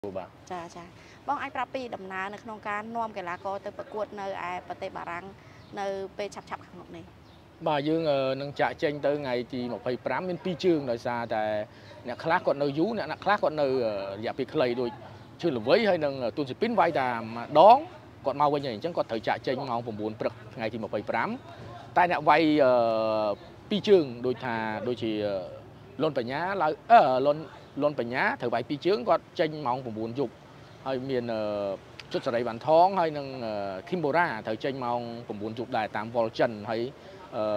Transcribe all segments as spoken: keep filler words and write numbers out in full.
បាទចាចាបងអាចប្រាប់ពីដំណើរនៅក្នុងការនាំកីឡាករទៅប្រកួតនៅឯប្រទេសបារាំងនៅពេលឆាប់ឆាប់ខាងមុខនេះបាទយើងនឹងចាក់ចេញទៅថ្ងៃទីម្ភៃប្រាំមានពីរជើងដោយសារតែអ្នកខ្លះគាត់នៅយូរអ្នកខ្លះគាត់នៅរយៈពេលខ្លីដូចជឿល្វីហើយនឹងទូនស៊ីពីនវាយតែម្ដងគាត់មកវិញហើយអញ្ចឹងគាត់ត្រូវចាក់ចេញម៉ោង៩ព្រឹកថ្ងៃទីម្ភៃប្រាំតែអ្នកវាយពីរជើងដូចថាដូចជាលុនបញ្ញាឡើងអឺលុនលុនបញ្ញាត្រូវវាយពីរជើងគាត់ចេញម៉ោង៩យប់ហើយមានជុតសេរីវ៉ាន់ថងហើយនឹងឃីមបូរ៉ាត្រូវចេញម៉ោង៩យប់ដែរតាមវល់ចិនហើយអឺ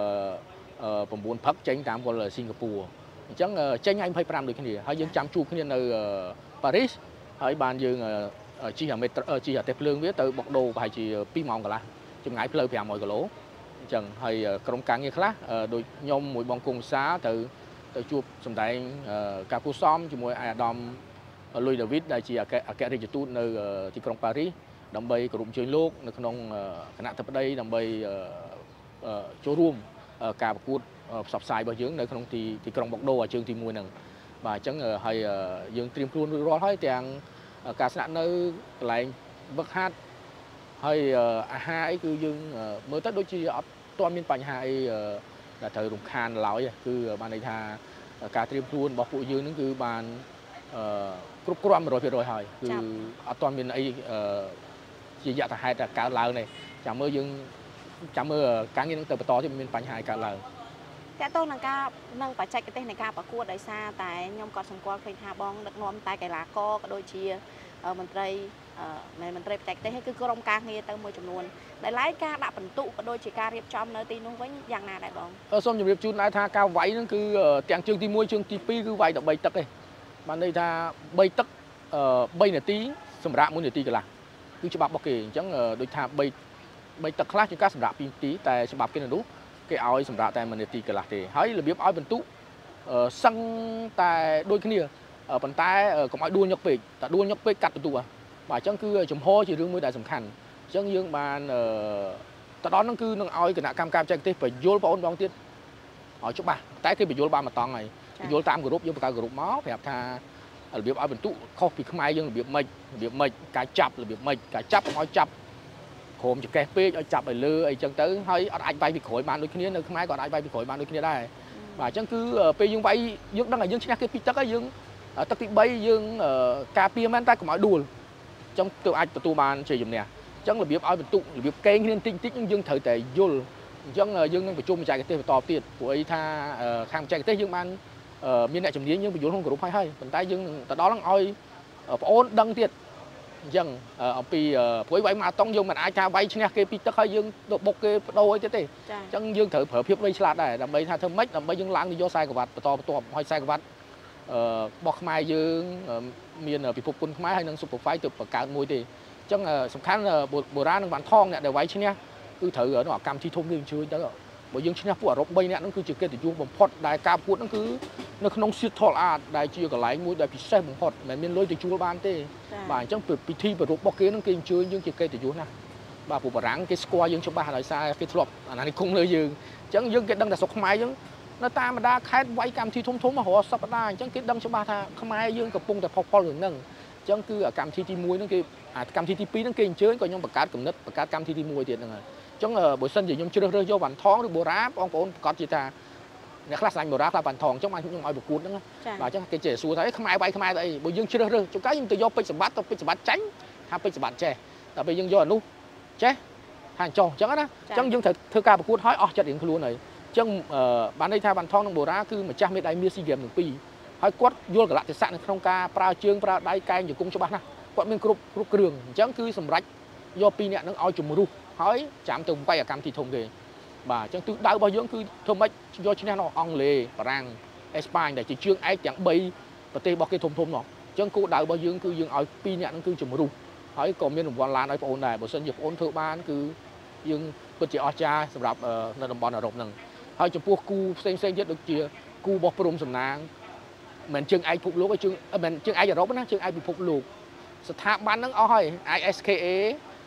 9ព្រឹកចេញតាមវល់សិង្ហបុរីអញ្ចឹងចេញថ្ងៃម្ភៃប្រាំដូចគ្នាហើយយើងចាំជួបគ្នានៅប៉ារីសហើយបានយើងជិះអាមេត្រជិះអាទេសភ្លើងវាទៅបុកដូរប្រហែលជាពីរម៉ោងកន្លះចម្ងាយផ្លូវប្រាំរយគីឡូអញ្ចឹងហើយក្រុមការងារខ្លះដូចខ្ញុំមួយបងគង់សាទៅទៅជួបសម្ដែងការគូសំជាមួយអាដាមលុយដាវីតដែលជាអគ្គរដ្ឋទូតនៅទីក្រុងប៉ារីសដើម្បីគោរពអញ្ជើញលោកនៅក្នុងគណៈធិបតីដើម្បីចូលរួមការប្រកួតផ្សព្វផ្សាយរបស់យើងនៅក្នុងទីទីក្រុងបុកដូរជើងទីមួយហ្នឹងបាទអញ្ចឹងហើយយើងត្រៀមខ្លួនរួចរាល់ហើយទាំងការស្នាក់នៅកន្លែងវឹកហាត់ហើយអាហារអីគឺយើងមើលទៅដូចជាអត់ទាន់មានបញ្ហាអីដែលត្រូវរំខានឡើយគឺបានន័យថាការត្រៀមខ្លួនរបស់ពួកយើងហ្នឹងគឺបានគ្រប់គ្រាន់một trăm phần trămហើយគឺអត់ទាន់មានអីជាយថាហេតុកើតឡើងទេចាំមើលយើងចាំមើលការងារនឹងទៅបន្តទៀតមានបញ្ហាកើតឡើងតើតើនឹងការនឹងបច្ចេកទេសនៃការប្រកួតដោយសារតែខ្ញុំក៏សម្គាល់ឃើញថាបងដឹកនាំតែកីឡាករក៏ដូចជាមន្ត្រីមិនមន្ត្រីបច្ចេកទេសគឺក្រុមការងារទៅមួយចំនួនដែលឡែកការដាក់បន្ទុកក៏ដូចជាការរៀបចំនៅទីនោះវិញយ៉ាងណាដែរបងសូមជម្រាបជូនដែរថាការវាយហ្នឹងគឺទាំងជើងទីមួយជើងទីពីរគឺវាយតែបីទឹកទេបានន័យថាបីទឹកបីនាទីសម្រាប់មួយនាទីកន្លះគឺច្បាប់របស់គេអញ្ចឹងដូចថាបីបីទឹកខ្លះជាងការសម្រាប់ពីរនាទីតែច្បាប់គេនៅនោះគេឲ្យសម្រាប់តែមួយនាទីកន្លះទេហើយរបៀបឲ្យបន្ទុកសឹងតែដូចគ្នាប៉ុន្តែកុំឲ្យដួលញុកពេកតែដួលញុកពេកកាត់បន្ទុកបាទអញ្ចឹងគឺចំហជារឿងមួយដែលសំខាន់អញ្ចឹងយើងបានទៅដល់ហ្នឹងគឺនឹងឲ្យគណៈកម្មការបច្ចេកទេសបញ្យល់បងប្អូនទៀតឲ្យច្បាស់តែគេបញ្យល់បានមកតង់ហើយបញ្យល់តាមក្រុមយើងបង្កើតក្រុមមកប្រាប់ថារបៀបឲ្យបន្ទុកខុសពីខ្មែរយើងរបៀបម៉េចរបៀបម៉េចការចាប់របៀបម៉េចការចាប់កុំឲ្យចាប់ក្រុមចកេះពេកឲ្យចាប់ឲ្យលើអីចឹងទៅហើយអត់អាចវាយពីក្រោយបានដូចគ្នានៅខ្មែរក៏អាចវាយពីក្រោយបានដូចគ្នាដែរបាទអញ្ចឹងគឺពេលយើងវាយយើងដឹងថាយើងឈ្នះគេពីទឹកហើយយើងទឹកទីបីយើងការពារមែនតែកុំឲ្យដួលអញ្ចឹងទើបអាចទទួលបានជ័យជំនះអញ្ចឹងរបៀបឲ្យបន្ទុករបៀបកេងគ្នាបន្តិចបន្តិចយើងត្រូវតែយល់អញ្ចឹងយើងនឹងប្រជុំបច្ចេកទេសបន្តទៀតព្រោះអីថាខាងបច្ចេកទេសយើងបានមានអ្នកជំនាញយើងបញ្យល់ក្នុងក្រុមហើយហើយប៉ុន្តែយើងទៅដល់ហ្នឹងឲ្យបងអូនដឹងទៀតអញ្ចឹងអំពីព្រួយវាយមកតង់យើងមិនអាចថាវាយឈ្នះគេពីទឹកហើយយើងទៅបុកគេបដូរអីទៀតទេអញ្ចឹងយើងត្រូវប្រើភាពវៃឆ្លាតដែរដើម្បីថាធ្វើម៉េចដើម្បីយើងឡើងទៅយកខ្សែក្រវ៉ាត់បន្តបន្ទាប់ហើយខ្សែក្រវ៉ាត់របស់ខ្មែរយើងមានពិភពគុណខ្មែរហើយនឹង Super Fight ទៅបង្កើតមួយទេអញ្ចឹងសំខាន់បុរាណនឹងបានថងអ្នកដែលវាយឈ្នះគឺត្រូវកម្មវិធីធំគេជួយទៅបើយើងឈ្នះពួកអឺរ៉ុបបីនាក់ហ្នឹងគឺជាកិត្តិយសបំផុតដែលការប្រកួតហ្នឹងគឺនៅក្នុង Seattle Art ដែលជាកន្លែងមួយដែលពិសេសបំផុតមិនមានលុយទៅជួលបានទេបាទអញ្ចឹងពិធីប្រពៃរបស់គេហ្នឹងគេអញ្ជើញយើងជាកិត្តិយសណាស់បាទពួកបារាំងគេស្គាល់យើងច្បាស់ដោយសារគេធ្លាប់អាណានិគមលើយើងអញ្ចឹងយើងគេដឹងតែស្រុកខ្មែរយើងនៅតាមបណ្ដាខេត្តវាយកម្មវិធីធំធំមករាល់សប្តាហ៍អញ្ចឹងគេដឹងច្បាស់ថាខ្មែរយើងកំពុងតែផុសផុលរឿងហ្នឹងអញ្ចឹងគឺកម្មវិធីទីមួយហ្នឹងគេកម្មវិធីទីពីរហ្នឹងគេអញ្ជើញក៏ខ្ញុំបង្កើតគំនិតបង្កើតកម្មវិធីទីមួយទៀតហ្នឹងហើយអញ្ចឹងបើសិនជាខ្ញុំជ្រើសរើសយកវ៉ាន់ថងឬបូរ៉ាបងប្អូនប្រកាសជាថាអ្នកខ្លះស្លាញ់បូរ៉ាខ្លះវ៉ាន់ថងអញ្ចឹងខ្ញុំឲ្យប្រកួតហ្នឹងបាទអញ្ចឹងគេចេះសួរថាខ្មែរវាយខ្មែរទៅអីបើយើងជ្រើសរើសចុះកាយខ្ញុំទៅយកពេជ្រសម្បត្តិទៅពេជ្រសម្បត្តិចាញ់ថាពេជ្រសម្បត្តិចេះតែពេលយើងយកអានោះចេះថាចុះអញ្ចឹងណាអញ្ចឹងយើងត្រូវធ្វើការប្រកួតឲ្យអស់ចិត្តរៀងខ្លួនហើយអញ្ចឹងបានន័យថាវ៉ាន់ថងនិងបូរ៉ាគឺម្ចាស់មេដាយមាសស៊ីហ្គេមទាំងពីរហើយគាត់យល់កលៈទេសៈនៅក្នុងការប្រើជើងប្រើដៃកែងជង្គង់ច្បាស់ណាស់គាត់មានគ្រប់គ្រប់គ្រឿងអញ្ចឹងគឺសម្រេចយកពីរអ្នកនឹងឲ្យជំរុះហើយចាំទៅវាយកម្មវិធីធំគេបាទអញ្ចឹងទិសដៅរបស់យើងគឺធ្វើម៉េចយកឈ្នះនៅអង់គ្លេសបារាំងអេស្ប៉ាញដែលជាជើងឯកទាំងបីប្រទេសរបស់គេធំធំនោះអញ្ចឹងគោលដៅរបស់យើងគឺយើងឲ្យពីរអ្នកនឹងគឺជំរុះហើយក៏មានរង្វាន់ឡានឲ្យបងអូនដែរបើសិនជាបងអូនធ្វើបានគឺយើងពិតជាអស្ចារ្យសម្រាប់នៅតំបន់អឺរ៉ុបហ្នឹងហើយចំពោះគូផ្សេងផ្សេងទៀតដូចជាគូរបស់ព្រំសំណាងមិនជើងឯកពិភពលោកទេជើងមិនជើងឯកអឺរ៉ុបណាជើងឯកពិភពលោកស្ថាប័នហ្នឹងអស់ហើយ I S K A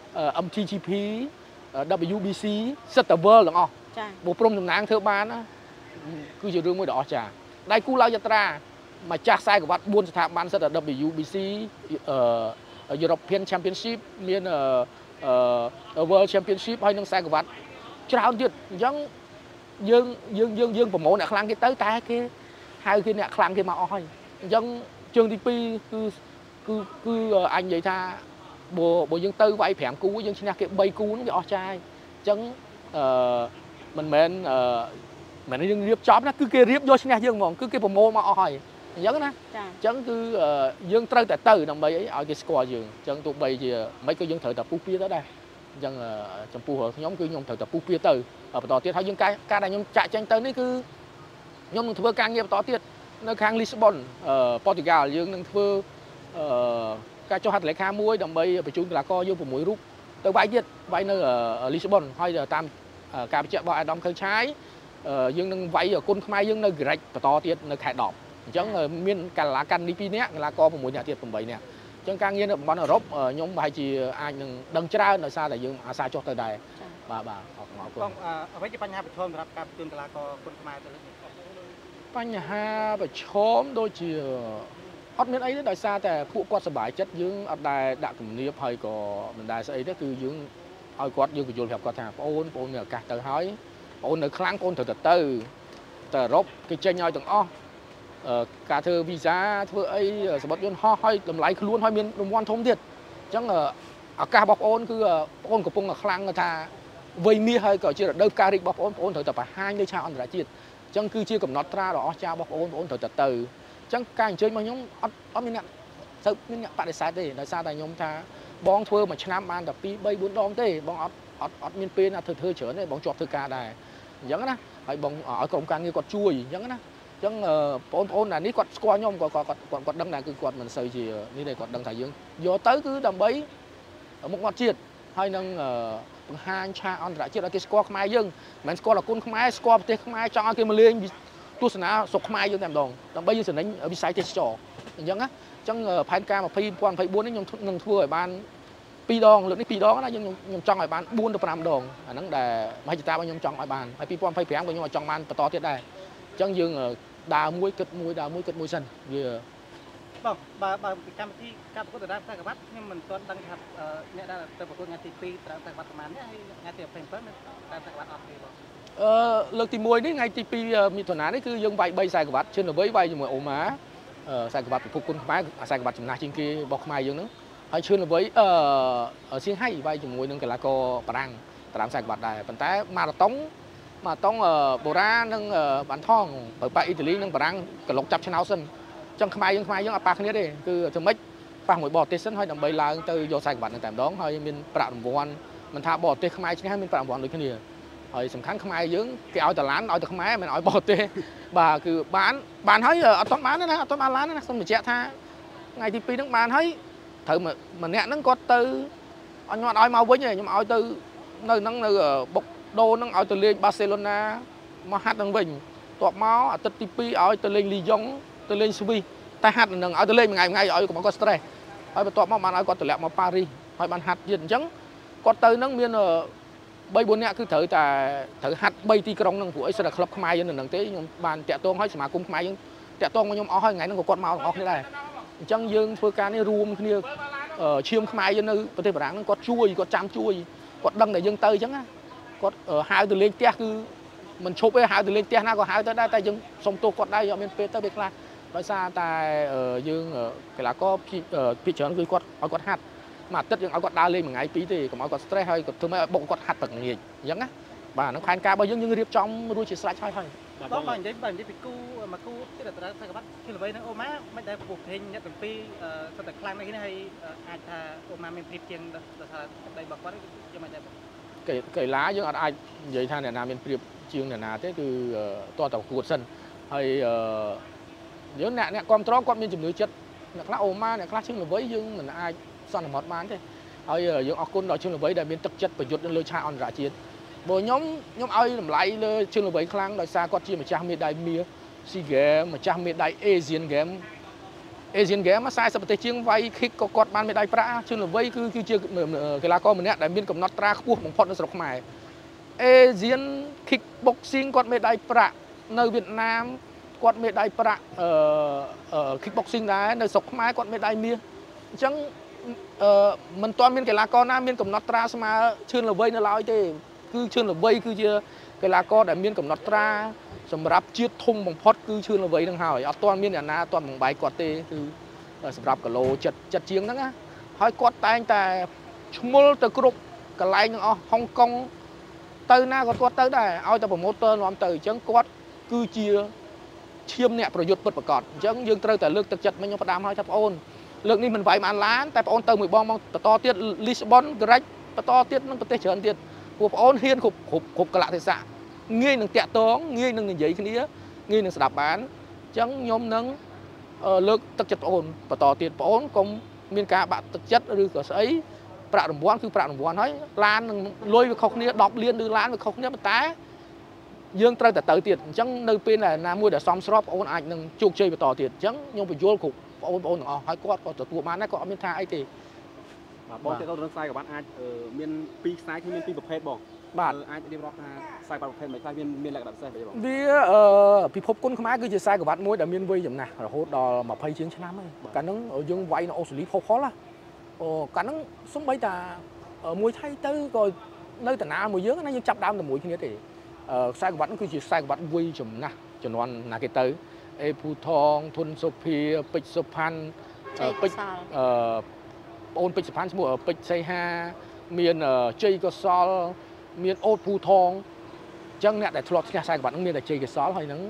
M T G P W B C សិតតែ World ទាំងអស់ចាបើព្រមតំណាងធ្វើបានណាគឺជារឿងមួយដ៏អស្ចារ្យដៃគូឡើយយាត្រា mà cha sai của bạn buôn thảm ban rất là W B C European Championship miền World Championship hay nâng sai của bạn trao tiết giống dương dương dương dương của mẫu nè khăn cái tới ta kia hai cái nè khăn cái mà oi giống trường tê pê cứ cứ cứ anh vậy tha bộ bộ dương tư vậy phèm cú dương xin cái bay cú nó cái o trai chẳng mình mình mình dương riệp chóp nó cứ kia riệp vô xin dương mòn cứ cái bộ mô mà oi giống đó chẳng cứ dương trâu tại từ đồng bay ấy ở cái score dương chẳng tụi bay gì mấy cái dương thời tập phú phía đó đây chẳng trong phù hợp nhóm cứ nhóm thời tập phú phía từ ở tỏ tiết hay dương cái cái này nhóm chạy tranh tới đấy cứ nhóm thưa càng nghiệp tỏ tiết nơi khang Lisbon ở Portugal dương nâng thưa cái cho hạt lấy khá muối đồng bay phải chung là co vô một mũi rút tới bãi viết bãi nơi ở Lisbon hay là tam cả chợ bò đóng khơi trái dương nâng váy ở côn khai dương nơi gạch và to tiết nơi khải đỏ chẳng miền cả lá căn đi pi nè là co một mũi nhà tiết cùng bảy nè chẳng càng nhiên ở bọn ở rốt nhóm bài chỉ anh đằng tra là xa là dương à xa cho tới đây bà bà vâng ở với cái nhà bạch thôn là cả tương là có côn khai tới ปัญหาแบบชมโดยที่อดเมียนไอ้ได้ซาแต่ผู้กอดสบายจัดยืงอดได้ดักกลุ่มนี้พายก็มันได้ใส่ได้คือยืงเอากอดยืงไปโยนแบบกอดทางโอนโอนเนี่ยกะเตอหอยโอนในครั้งโอนเถอะเตอแต่รบcái chơi nhau từng o cả thơ visa thơ ấyสมบัติยืนห่อห้อยลำไหลคือล้วนห้อยเมียนลำวันทมเด็ดจังอาการบอกโอนคือโอนกับปงกับครั้งท่าวัยมีให้ก็เชื่อเดิมการิบอกโอนโอนเถอะแต่ไปห้างในชาวอันตรายจิตจังคือเชื่อกับน็อตตราหรอจ้าบอกโอนโอนเถอะเตอจังการเชื่อมาย่อมอดอดมีเนี่ยสึกมีเนี่ยปฏิเสธได้ในซาแต่ย่อมท่าบองเธอมาชนะมันแต่ปีใบบุญดองเต้บองอดอดอดมีนเป็นเธอเธอเฉินได้บองจอบเธอกาได้ยังนะไอ้บองởกรมการเงินกดช่วยยังนะจังโอนโอนlà níกดสกอร์ย่อมกดกดกดกดดังnàyคือกดมันใส่จีนี่ได้กดดังถ่ายยังvô tới cứ đầm bấy ở một ngọn triệt hay nâng hai cha on lại triệt là cái score khai dương mình score là côn khai score thế khai cho cái mà lên tu sửa ná sọc khai dương làm đòn đầm bấy dương sửa đánh ở bên sai thế tròยังนะจังพันการมาพีquan phải buôn đấy nhung nhung thua ở ban pi đòn lượng cái pi đó nó nhung nhung trong ở ban buôn được năm đòn à nắng để mấy chị ta bao nhung trong ở ban phải pi quan phải phèn bao nhung ở trong ban to tiết đâyจังdương đào muối cất muối đào muối cất muối sân vừa vâng bà bà camที่การประกวดแต่ได้แต่กับวัดนี่มันตอนดังครับเนี่ยได้แต่ประกวดงานตีปีแต่แต่กับวัดประมาณนี้งานเตียบเพลงเพิ่มแต่แต่กับวัดออกดีบ่เออเลิกตีมวยนี่ไงตีปีมีถนานี่คือยังใบใบใส่กับวัดเช่นlà vớiใบอยู่เหมือนโอมาเออใส่กับวัดphục quân khmerใส่กับวัดจุ่มนาชิงกีบอกkhmerยังนึงhayเช่นlà vớiเออở xiên hayใบจุ่มมวยนึงcái là coปรังตามใส่กับวัดได้ปัจจัยมาต้องmà tông ở Bồ Ra nâng bán thong ở tại Italy nâng Bảng cả lộc chập trên áo sân trong khai dương khai dương ở Park này đây cứ thường mấy bằng một bò tê sân hay đầm bay là từ do sài bạn tạm đón hay mình Bảng Vân mình thả bò tê khai chứ hay mình Bảng Vân được cái gì rồi sầm kháng khai dương cái áo tờ lán áo tờ khai mình nói bò tê bà cứ bán bán thấy ở toán bán đấy nè toán bán lán đấy xong mình chạy tha ngày thì pi nâng bán thấy thử mà mình hẹn nâng có từ anh nhọn nói mau với nhỉ nhưng mà áo từ nơi nâng nơi ở bốc đô nâng ở từ lên Barcelona mà hát nâng bình tọt máu ở từ tê pê ở từ lên Lyon từ lên Subi ta hát nâng ở từ lên ngày ngày ở cũng có stress ở tọt máu mà nói có từ lẹ mà Paris hỏi bạn hát diện trắng có từ nâng miền ở bay bốn nè cứ thử tại thử hát bay ti krong nâng của Israel club Khmer dân nâng thế nhưng bàn tẹt tôn hỏi mà cùng Khmer dân tẹt tôn nhưng ở hai ngày nâng có con máu ở thế này trắng dương phơi cá này rùm kia ở chiêm Khmer dân nơi có thể bảo rằng có chui có chăm chui có đăng để dân tơi trắng á có ở hai từ lên tia cứ mình chụp với hai từ lên tia na có hai tới đây tại dương sông tô có đây ở bên phía tới bên là nói xa tại ở dương ở cái là có ở thị trường cứ có ở có hạt mà tất nhiên ở có đa lên một ngày tí thì còn ở có stress hơi còn thứ mấy bộ có hạt tầng nhiệt giống á và nó khoan ca bao nhiêu những riệp trong đuôi chỉ slide thôi thôi đó mà vậy bạn đi bị cu mà cu cái là tại các bạn khi là vậy nó ôm má mấy đại buộc hình nhất từng pi sau tại clan này cái này ai ta ôm má mình phim tiền là đây bật quá cho mình cái cái lá dương ai vậy tha này nam bên phía trường này là thế từ to tàu cuột sân hay nhớ nè nè con trót con bên chùm nữ chất nè lá ôm ma nè lá chương là với dương mình ai son là một mán thế hay dương ở côn đòi chương là với đại biên thực chất và dốt lên lôi cha on rã chiến bộ nhóm nhóm ai làm lại lên chương là với khang đòi xa con chi mà cha miệt đại mía si game mà cha miệt đại Asian game Asian game mà sai sắp tới chiêng vay khi có cọt ban miệt đại pra chương là với cứ cứ chưa cái lá con mình nè đại biên cầm nót tra khua bằng phật nó sọc mày Asian kickboxing cọt miệt đại pra nơi Việt Nam គាត់មានដៃប្រាក់អឺ kickboxing ដែរនៅស្រុកខ្មែរគាត់មានដៃមាសអញ្ចឹងអឺមិនទាន់មានកីឡាករណាមានកំណត់ត្រាស្មើឈឿនល្វីនៅឡើយទេគឺឈឿនល្វីគឺជាកីឡាករដែលមានកំណត់ត្រាសម្រាប់ជាតិធំបំផុតគឺឈឿនល្វីនឹងហើយអត់ទាន់មានអ្នកណាអត់ទាន់បំបែកគាត់ទេគឺសម្រាប់គីឡូចិត្តចិត្តជាងហ្នឹងណាហើយគាត់តែងតែឈ្មោះទៅគ្រប់កន្លែងទាំងអស់ហុងកុងទៅណាក៏គាត់ទៅដែរឲ្យតែប្រម៉ូទ័រនាំទៅអញ្ចឹងគាត់គឺជាឈាមអ្នកប្រយុទ្ធពិតប្រាកដអញ្ចឹងយើងត្រូវតែលើកទឹកចិត្តមិញខ្ញុំផ្ដាំឲ្យថាបងអូនលើកនេះមិនវាយបានឡានតែបងអូនទៅមួយបងបងបន្តទៀតលីស្បុនក្រិចបន្តទៀតនឹងប្រទេសច្រើនទៀតពួកបងអូនហ៊ានគ្រប់គ្រប់គ្រប់កលៈទេសៈងាយនឹងតាក់ទងងាយនឹងនិយាយគ្នាងាយនឹងស្ដាប់បានអញ្ចឹងខ្ញុំនឹងលើកទឹកចិត្តបងអូនបន្តទៀតបងអូនកុំមានការបាក់ទឹកចិត្តឬក៏ស្អីប្រាក់រង្វាន់គឺប្រាក់រង្វាន់ហើយឡាននឹងលុយវាខុសគ្នាដប់លានឬឡានវាខុសគ្នាប៉ុន្តែយើងត្រូវតែទៅទៀតអញ្ចឹងនៅពេលណាមួយដែលសមស្របបងអូនអាចនឹងជោគជ័យបន្តទៀតអញ្ចឹងខ្ញុំបញ្យល់គ្រប់បងប្អូនទាំងអស់ហើយគាត់ក៏ទទួលបានដែរគាត់អត់មានថាអីទេបាទបងតើទៅរឿងខ្សែក្រវ៉ាត់អាចមានពីរខ្សែគឺមានពីរប្រភេទបងបាទអាចរៀបរាប់ថាខ្សែក្រវ៉ាត់ប្រភេទមួយខ្លះមានមានលក្ខណៈពិសេសទេបងវាអឺពិភពគុណខ្មែរគឺជាខ្សែក្រវ៉ាត់មួយដែលមានវ័យចំណាស់រហូតដល់ម្ភៃជាងឆ្នាំហើយកាលហ្នឹងយើងវាយនៅអូស្ត្រាលីផុសផុលណាអូកាលហ្នឹងសំបីតាមួយថៃទៅក៏នៅតាណាមួយយើងណាយើងចាប់ដើមតែមួយគ្នាទេខ្សែក្រវ៉ាត់ហ្នឹងគឺជាខ្សែក្រវ៉ាត់វ័យចំណាស់ជំនាន់ណាគេទៅអេភូថងធុនសុភាពេជ្រសុផាន់ពេជ្រអឺបងអូនពេជ្រសុផាន់ឈ្មោះពេជ្រសីហាមានជ័យកសលមានអូតភូថងអញ្ចឹងអ្នកដែលធ្លាប់ឈ្នះខ្សែក្រវ៉ាត់ហ្នឹងមានតែជ័យកសលហើយនឹង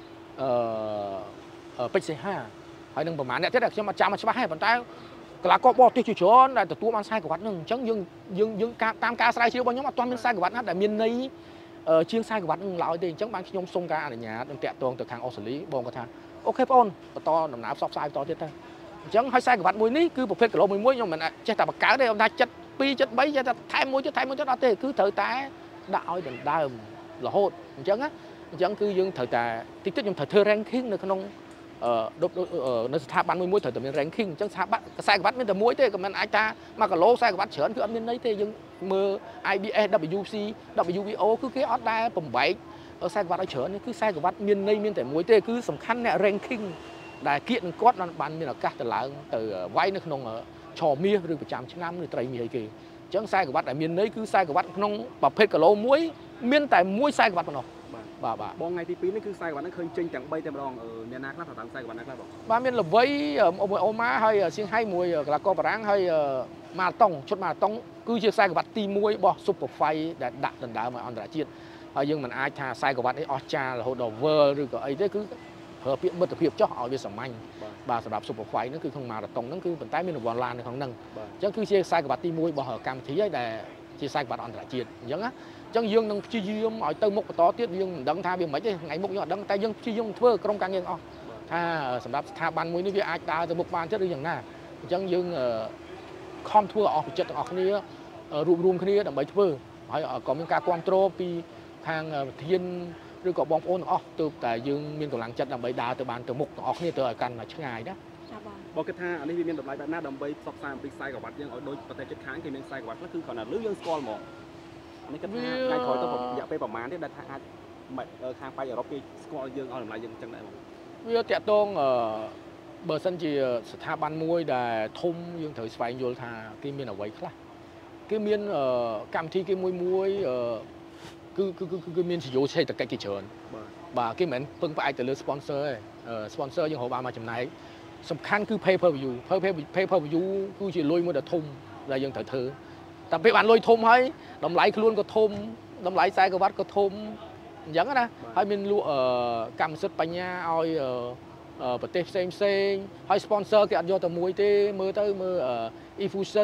អឺពេជ្រសីហាហើយនឹងប្រហែលអ្នកទៀតដែលខ្ញុំអត់ចាំច្បាស់ទេប៉ុន្តែកីឡាករបរទេសជាច្រើនដែលទទួលបានខ្សែក្រវ៉ាត់ហ្នឹងអញ្ចឹងយើងយើងយើងតាមការស្រាវជ្រាវរបស់ខ្ញុំអត់ទាន់មានខ្សែក្រវ៉ាត់ណាដែលមានន័យជាងខ្សែក្រវ៉ាត់នឹងឡើយទេអញ្ចឹងបានខ្ញុំសូមការអនុញ្ញាតនឹងតាក់ទងទៅខាងអូស្ត្រាលីបងគាត់ថាអូខេបងអូនបន្តដំណើរផ្សព្វផ្សាយបន្តទៀតទៅអញ្ចឹងហើយខ្សែក្រវ៉ាត់មួយនេះគឺប្រភេទគីឡូមួយមួយខ្ញុំមិនចេះតែបង្កើតទេខ្ញុំថាចិត្តពីរចិត្តបីចេះតែថែមមួយទៀតថែមមួយទៀតអត់ទេគឺត្រូវតែដាក់ឲ្យដណ្ដើមរហូតអញ្ចឹងណាអញ្ចឹងគឺយើងត្រូវតែតិចតិចខ្ញុំត្រូវធ្វើ ranking នៅក្នុងអឺនៅស្ថាប័នមួយមួយត្រូវតែមាន ranking អញ្ចឹងស្ថាប័នខ្សែក្រវ៉ាត់មានតែមួយទេក៏មិនអាចថាមួយគីឡូខ្សែក្រវ៉ាត់ច្រើនគឺអត់មានន័យទេយើងមើល I B S W C W B O គឺគេអត់ដែលបំបែកខ្សែក្រវ៉ាត់ឲ្យច្រើនគឺខ្សែក្រវ៉ាត់មានន័យមានតែមួយទេគឺសំខាន់អ្នក ranking ដែលគៀកនឹងគាត់បានមានឱកាសទៅឡើងទៅវាយនៅក្នុងឆមាសឬប្រចាំឆ្នាំឬត្រីមាសអីគេអញ្ចឹងខ្សែក្រវ៉ាត់ដែលមានន័យគឺខ្សែក្រវ៉ាត់ក្នុងប្រភេទគីឡូមួយមានតែមួយខ្សែក្រវ៉ាត់ប៉ុណ្ណោះបាទបាទបងថ្ងៃទីពីរនេះគឺខ្សែក្រវ៉ាត់ហ្នឹងឃើញចេញទាំងបីតែម្ដងអ្នកណាខ្លះថាតាមខ្សែក្រវ៉ាត់ណាខ្លះបងបាទមានល្វីមួយអូម៉ាហើយសៀងហៃមួយកីឡាករបារាំងហើយម៉ារ៉ាតុងឈុតម៉ារ៉ាតុងគឺជាខ្សែក្រវ៉ាត់ទីមួយរបស់ Super Fight ដែលដាក់ដណ្ដើមឲ្យអន្តរជាតិហើយយើងមិនអាចថាខ្សែក្រវ៉ាត់នេះអស្ចារ្យរហូតដល់ World ឬក៏អីទេគឺប្រើពាក្យមិត្តភាពចោះឲ្យវាសាមញ្ញបាទសម្រាប់ Super Fight ហ្នឹងគឺក្នុងម៉ារ៉ាតុងហ្នឹងគឺប៉ុន្តែមានរង្វាន់ឡាននៅក្នុងហ្នឹងអញ្ចឹងគឺជាខ្សែក្រវ៉ាត់ទីមួយរបស់កម្មវិធីហើយដែលជាខ្សែក្រវ៉ាត់អន្តរជាតិអញ្ចឹងណាអញ្ចឹងយើងនឹងព្យាយាមឲ្យទៅមុខបន្តទៀតយើងមិនដឹងថាវាមិនទេថ្ងៃមុខយើងអត់ដឹងតែយើងព្យាយាមធ្វើក្រុមការងារអស់ថាសម្រាប់ស្ថាប័នមួយនេះវាអាចដើរទៅមុខបានចិត្តឬយ៉ាងណាអញ្ចឹងយើងខំធ្វើអស់ពីចិត្តទាំងអស់គ្នារួបរวมគ្នាដើម្បីធ្វើហើយក៏មានការគ្រប់គ្រងពីខាងប្រធានឬក៏បងប្អូនទាំងអស់ទើបតែយើងមានកម្លាំងចិត្តដើម្បីដើរទៅបានទៅមុខទាំងអស់គ្នាទៅឲ្យកាន់តែឆ្ងាយណាចាបងបងគិតថាអានេះវាមានតម្លៃបែបណាដើម្បីផ្សព្វផ្សាយអំពីខ្សែក្រវ៉ាត់យើងឲ្យដូចប្រទេសជិតខាងគេមានខ្សែក្រវ៉ាត់ខ្លះគឺគ្រាន់តែលឺយើងស្គាល់ហ្មងនេះគិតថាថ្ងៃក្រោយទៅរយៈពេលប្រហែលទេដែលថាអាចខាងប៉ៃអឺរ៉ុបគេស្គាល់យើងឲ្យតម្លៃយើងអញ្ចឹងដែរបងវាតាក់ទងបើសិនជាស្ថាប័នមួយដែលធំយើងត្រូវស្វែងយល់ថាគេមានអ្វីខ្លះគេមានកម្មវិធីគេមួយមួយគឺគឺគឺគឺមានជាយោសេដ្ឋកិច្ចគេច្រើនបាទគេមិនពឹងផ្អែកទៅលើ sponsor ទេ sponsor យើងរកបានមកចំណែកសំខាន់គឺ pay per view pay per view គឺជាលុយមួយដ៏ធំដែលយើងត្រូវធ្វើតែពេលបានលុយធំហើយតម្លៃខ្លួនក៏ធំតម្លៃខ្សែក្រវ៉ាត់ក៏ធំអញ្ចឹងណាហើយមានលក់កម្មសិទ្ធិបញ្ញាឲ្យប្រទេសផ្សេងផ្សេងហើយ sponsor គេអត់យកតែមួយទេមើលទៅមើល Efusion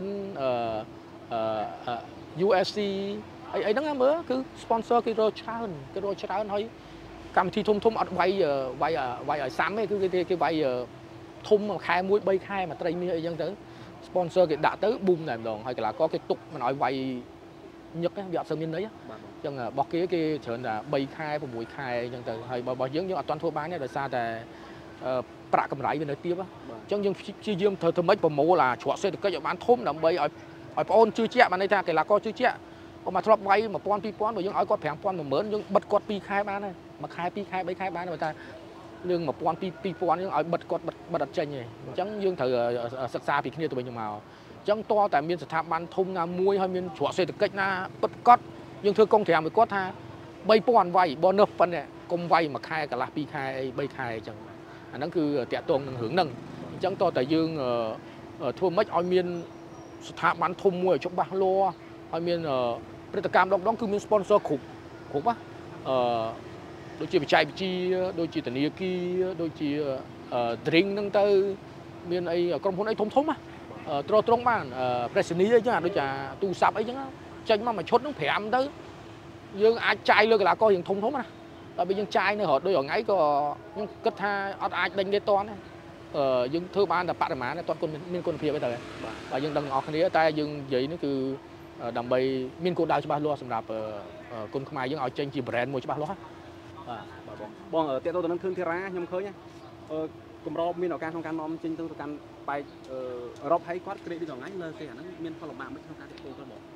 U F C អីអីហ្នឹងមើលគឺ sponsor គេរកច្រើនគេរកច្រើនហើយកម្មវិធីធំធំអត់វាយវាយវាយឲ្យសាំទេគឺគេគេវាយធំមួយខែមួយបីខែមួយត្រីមាសអីចឹងទៅ sponsor គេដាក់ទៅ boom តែម្ដងហើយកីឡាករគេទុកមិនឲ្យវាយញឹកវាអត់សូវមានន័យអញ្ចឹងរបស់គេគេច្រើនតែបីខែ៦ខែអញ្ចឹងទៅហើយរបស់យើងយើងអត់ទាន់ធ្វើបានទេដោយសារតែប្រាក់កម្រៃវានៅទាបអញ្ចឹងយើងព្យាយាមធ្វើធ្វើម៉េចប្រមូលអាច្រកសេដ្ឋកិច្ចឲ្យបានធំដើម្បីឲ្យឲ្យបងអូនជឿជាក់បានន័យថាកីឡាករជឿជាក់គាត់មកធ្លាប់វាយ1000 2000បើយើងឲ្យគាត់5000 10000យើងបិទគាត់ពីរខែបានហើយមួយខែពីរខែបីខែបានតែ nhưng mà pon pi pi pon nhưng ở bật quạt bật bật đặt tranh này chẳng dương thử sắc xa bị kia tụi mình nhưng mà chẳng to tại miền tháp ban thùng na muối hay miền chùa xây từ cách na bật cót nhưng thưa công thèm với cót ha bay pon vay bon nấp phân này công vay mà khai cả là pi khai bay khai chẳngอันนั้นคือแตะตรงหึงหนึ่งจังต่อแต่ยืงทั่วมัดออยเมียนสถาบันทมมวยชกบาโลออยเมียนผลิตกรรมดองดองคือมีสปอนเซอร์ขุกขุกปะโดยจีบใจจีโดยจีตนีกีโดยจีดริงนั่งเตอเมียนไอ้กรมพลไอ้ทมทมอะตรงตรงบ้านเปรสนีได้ยังโดยจะตูสับไอ้ยังจังมามาชดน้องแผลมเตอยืงอาใจเลยก็là coiอย่างทมทมนะแต่เป็นยังใจเนี่ยหอดโดยอย่างไงก็ยังกระทาอัดอัดดังได้ตอนนะเออยังเท่าบ้านแต่ปะแต่หมาเนี่ยตอนคนมีคนเพียไปแต่แต่ยังดังออกคนนี้แต่ยังvậyนี่คือดำไปมีคนดาวฉบับล้อสำหรับคนขมายยังเอาเจนจีแบรนด์มวยฉบับล้อបងเตี้ยตัวนั้นคืนที่ร้านยำเคยเนี่ยกลุ่มเรามีหน่วยการทำการน้อมจริงต้องการไปรบให้ควัดกรีดอย่างไงเลยแค่นั้นมีพลบาไม่ทำการติดตัวกระบอก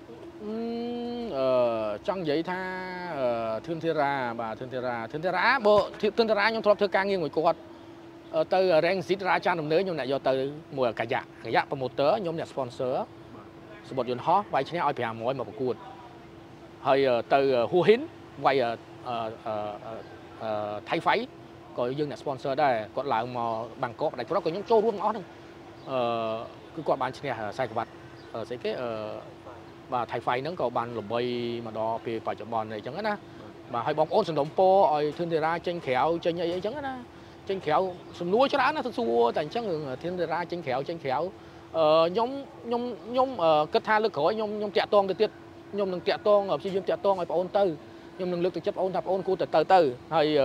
trong vậy tha thương thiên ra bà thương thiên ra thương thiên ra bộ thương thiên ra nhung thọp thưa càng nghiêng ngồi cột từ rèn xịt ra trang đồng nới nhung này do từ mùa cả dạ cả dạ và một tớ nhung này sponsor sự bột dồn hó vay cho nên ai phải mỗi một cuộc hơi từ hua hiến vay thay phái còn dương này sponsor đây còn lại mà bằng cọp này có có những châu luôn ngó không cứ còn bán trên này sai của bạn ở sẽ cái và thay phái nó có bàn lồng bay mà đo về phải chọn bòn này chẳng á mà hay bóng ôn sừng đồng po rồi thiên ra tranh khéo tranh ấy chẳng á tranh khéo sừng núi cho đã nó thật xua tại chẳng ngừng thiên ra tranh khéo tranh khéo nhóm nhóm nhóm kết tha lực khỏi nhóm nhóm trẻ toan từ tiết nhóm đừng trẻ toan ở trên nhóm trẻ toan ở ôn tư nhóm đừng lực từ chấp ôn thập ôn cô từ từ từ hay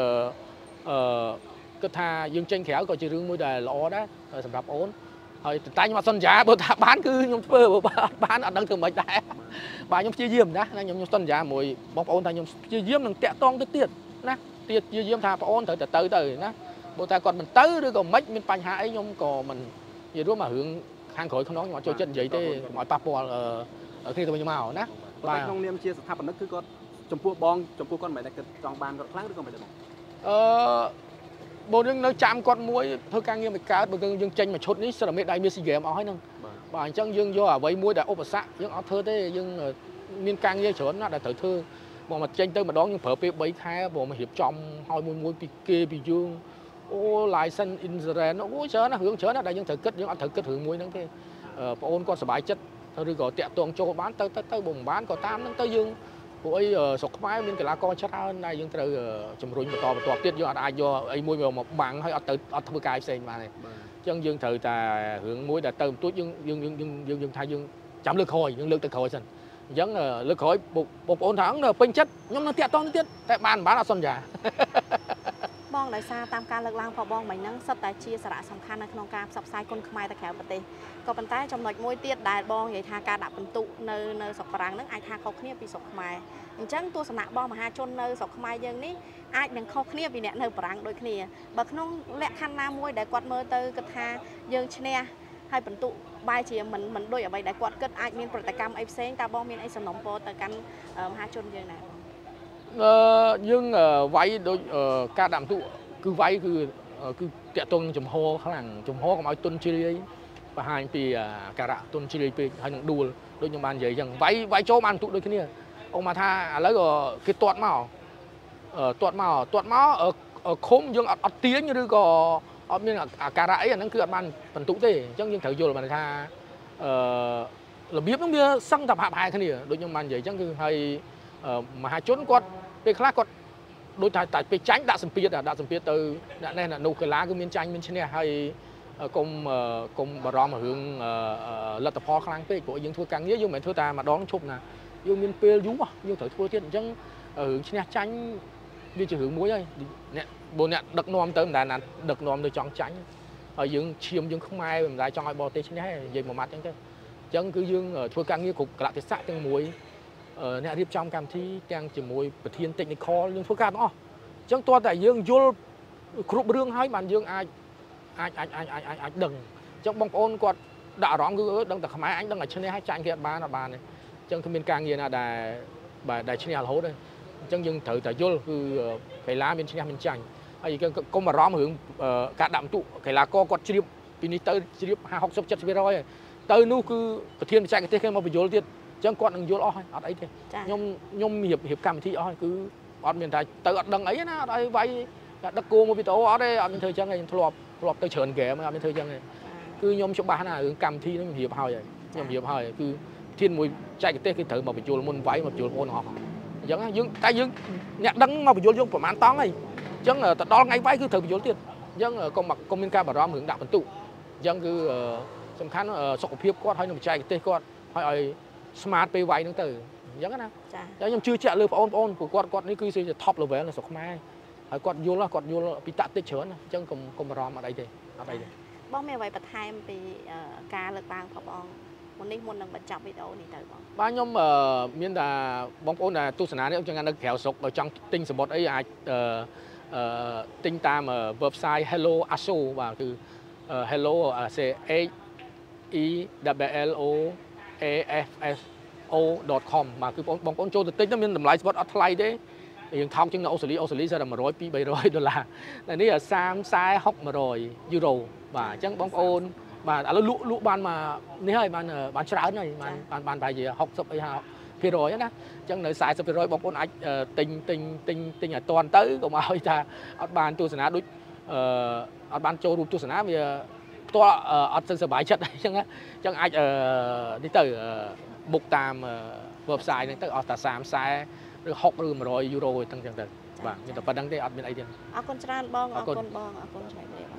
kết tha dương tranh khéo còn chỉ riêng môi đề lọ đó sầm đập ôn rồi tay mà sân giá bữa ta bán cứ nhóm bữa bán ở đằng thường mấy đại bà nhóm chia diêm đó nhóm nhóm sân giá mùi bóng ôn ta nhóm chia diêm đừng tẹt toan tới tiệt nè tiệt chia diêm thà ôn tới tới tới nè bữa ta còn mình tới rồi còn mấy mình phanh hạ ấy nhóm còn mình gì đó mà hướng hàng khối không nói mà chơi chân vậy thế mọi papo ở ở khi tụi mình màu nè và trong niềm chia sẻ nó cứ có chấm pua bong chấm pua con mày đã trong bàn rồi khác được không mày được không bộ nhưng nó chạm con muối thôi càng như mày cá bởi vì dương tranh mà chốt ní sao là mấy đại miên xì ghém ó hay nâng và chẳng dương do ở với muối đã ốp ở xã dương ó thơ thế dương miên càng như chốn nó đã thở thơ bộ mặt tranh tới mà đó nhưng phở bê bấy khai bộ mà hiệp trong hỏi muối muối bị kê bị dương ô lại sân Israel nó ôi chớ nó hướng chớ nó đại dương thở kết dương ó thở kết hướng muối nâng thế ôn con sờ bài chất thôi đi gọi tẹt tuồng cho bán tới tới tới bùng bán có tam nâng tới dương ôi sọc máy miên cái lá con chất hơn này dương từ chùm rùi mà to mà to tiết do ai do ai muối vào một bằng hay ở từ ở thưa cài xem mà này chân dương từ ta hưởng muối đã từ túi dương dương dương dương dương dương thay dương chậm lực hồi dương lực từ hồi sinh giống là lực hồi một một ổn thắng là pin chất nhưng nó tẹt to tiết tại bàn bán là xuân già បងដោយសារតាមការលើកឡើងផងបងមិញហ្នឹងសិតតែជាសារៈសំខាន់នៅក្នុងការផ្សព្វផ្សាយគុណខ្មែរទៅក្រៅប្រទេសក៏ប៉ុន្តែចំណុចមួយទៀតដែលបងនិយាយថាការដាក់បន្ទុកនៅនៅស្រុកបារាំងហ្នឹងអាចថាខុសគ្នាពីស្រុកខ្មែរអញ្ចឹងទស្សនៈបងមហាជននៅស្រុកខ្មែរយើងនេះអាចនឹងខុសគ្នាពីអ្នកនៅបារាំងដូចគ្នាបើក្នុងលក្ខខណ្ឌណាមួយដែលគាត់មើលទៅគិតថាយើងឈ្នះហើយបន្ទុកបែរជាមិនមិនដូចអ្វីដែលគាត់គិតអាចមានប្រតិកម្មអីផ្សេងតើបងមានអីសំណុំពរទៅកាន់មហាជនយើងដែរ nhưng váy đôi ca đạm tụ cứ váy cứ cứ tẹt tuông chùm hô khá là chùm hô còn nói tuân chili và hai thì cà rạ tuân chili hai những đùa đôi những bàn vậy rằng váy váy chỗ bàn tụ đôi cái này ông mà tha lấy rồi cái tuột màu tuột màu tuột màu ở ở khóm dương ở tiếng như đứa có ở bên là cà rạ ấy nó cứ ở bàn phần tụ thế chẳng nhưng thử vô là mà tha là biết nó bia xăng tập hạ hai cái này đôi những bàn vậy chẳng cứ hay mà hai chốn quậtไปคลาก็โดยแต่ไปจ้างด่าสมเปียดด่าสมเปียดตัวนั่นน่ะนูกล้าก็มีจ้างมีเช่นนี้ให้กรมกรมบารมหึงลัตพอคลังเป๊ะก็ยังทั่วกลางเยอะยังเหมือนทั่วตามาดองชุบนะยังมีเปรี้ยวยุ่งอ่ะยังถือทั่วที่จังหึงเช่นนี้จ้างđi chỉ hưởng muối thôi nè bộ nè đực nôm tới mình là đực nôm tôi chọn tránh ở dương chiêm dương không ai mình lại chọn ai bò tê chen này về một mặt chẳng thế chẳng cứ dương thua càng như cục lại thì sát từng muối nè điệp trong cam thi càng chỉ muối bật thiên tịnh kho dương thua càng đó chẳng to tại dương vô cục bương hai bàn dương ai ai ai ai ai ai đừng trong bóng ôn quạt đã rõng cứ đừng tập máy anh đang ở trên đây hai tranh kia ba là bàn này chẳng cứ miền càng như là đài bà đài trên nhà hố đây chẳng dừng thử tại vô cứ phải lá bên trên nhà bên tranh ហើយកុំបារម្ភរឿងការដាក់បន្ទុកកីឡាករគាត់ជ្រាបពីនេះទៅជ្រាបห้า หกสิบ เจ็ดสิบ %ហើយទៅនោះគឺប្រធានបច្ចេកទេសគេមកបញ្យល់ទៀតអញ្ចឹងគាត់នឹងយល់អស់ហើយអត់អីទេខ្ញុំខ្ញុំរៀបរៀបកម្មវិធីអស់ហើយគឺអត់មានថាទៅអត់ដឹងអីណាអត់ឲ្យវាយដឹកគោមកវីដេអូអត់ទេអត់មានធ្វើអញ្ចឹងទេខ្ញុំធ្លាប់ធ្លាប់ទៅច្រើនហ្គេមអត់មានធ្វើអញ្ចឹងទេគឺខ្ញុំច្បាស់ណារឿងកម្មវិធីហ្នឹងខ្ញុំរៀបហើយខ្ញុំរៀបហើយគឺធានមួយចែកទេសគេត្រូវមកបញ្យល់មុនវាយមកបញ្យល់បងអស់អញ្ចឹងយើងតែយើងអ្នកដឹងមកបញ្យល់យើងប្រហែលតង់ហើយអញ្ចឹងទៅដល់ថ្ងៃវាយគឺត្រូវបញ្យល់ទៀតអញ្ចឹងកុំកុំមានការបារម្ភរឿងដាក់បន្ទុកអញ្ចឹងគឺសំខាន់សុខភាពគាត់ហើយនឹងបច្ចេកទេសគាត់ហើយឲ្យ smart ពេលវាយហ្នឹងទៅអញ្ចឹងណាចាខ្ញុំជឿជាក់លើបងប្អូនព្រោះគាត់គាត់នេះគឺជា top level នៅស្រុកខ្មែរហើយគាត់យល់គាត់យល់ពីតាក់ទិចច្រើនអញ្ចឹងកុំកុំបារម្ភអត់អីទេអត់អីទេបងមានអ្វីបន្ថែមពីការលើកឡើងផងបងមុននេះមុននឹងបញ្ចប់វីដេអូនេះទៅបងបាទខ្ញុំមានតែបងប្អូនដែលទស្សនានេះខ្ញុំចង់នៅក្រៅស្រុកចង់ទិញសំបុត្រអីអាចទិញតាម website Hello Aso បាទគឺ Hello H E L L O A F S O.com បាទគឺបងប្អូនចូលទៅទិញទៅមានតម្លៃសំបុត្រអត់ថ្លៃទេយើងថោកជាងនៅអូស្ត្រាលីអូស្ត្រាលីសិតតែone hundred ពីរhundred ដុល្លារតែនេះthirty, forty, sixty, one hundredយូរ៉ូបាទអញ្ចឹងបងប្អូនបាទឥឡូវលក់លក់បានមកនេះហើយបានបានច្រើនហើយបានបានបានប្រហែលជាsixtyអី%ណាអញ្ចឹងនៅforty%បងប្អូនអាចទិញទិញទិញទិញឲ្យតាន់ទៅកុំឲ្យថាអត់បានទស្សនាដូចអឺអត់បានចូលរួមទស្សនាវាផ្ទាល់អត់ទៅសប្បាយចិត្តអញ្ចឹងអញ្ចឹងអាចនេះទៅបុកតាម website ហ្នឹងទៅអស់តែthirty, fortyឬsixtyឬone hundredយូរ៉ូអញ្ចឹងទៅបាទមានតែប៉ុណ្្នឹងទេអត់មានអីទេអរគុណច្រើនបងអរគុណបងអរគុណច្រើនទេ